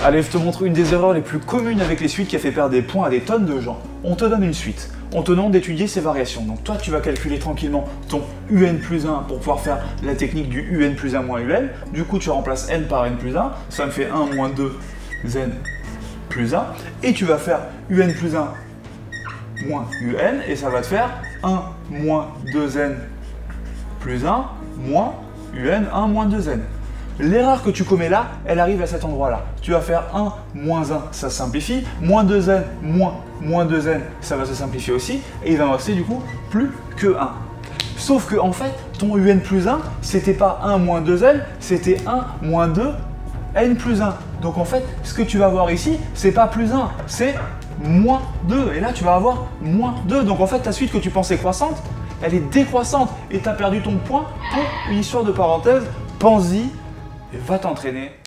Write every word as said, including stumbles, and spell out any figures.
Allez, je te montre une des erreurs les plus communes avec les suites qui a fait perdre des points à des tonnes de gens. On te donne une suite, on te demande d'étudier ses variations. Donc toi, tu vas calculer tranquillement ton U N plus un pour pouvoir faire la technique du U N plus un moins U N. Du coup, tu remplaces N par N plus un, ça me fait un moins deux N plus un. Et tu vas faire U N plus un moins U N et ça va te faire un moins deux N plus un moins U N un moins deux N. L'erreur que tu commets là, elle arrive à cet endroit-là. Tu vas faire un moins un, ça simplifie. Moins deux N moins moins deux N, ça va se simplifier aussi. Et il va me rester du coup plus que un. Sauf que en fait, ton U N plus un, c'était pas un moins deux N, c'était un moins deux N plus un. Donc en fait, ce que tu vas voir ici, c'est pas plus un, c'est moins deux. Et là, tu vas avoir moins deux. Donc en fait, ta suite que tu pensais croissante, elle est décroissante. Et tu as perdu ton point pour une histoire de parenthèse. Pense-y et va t'entraîner.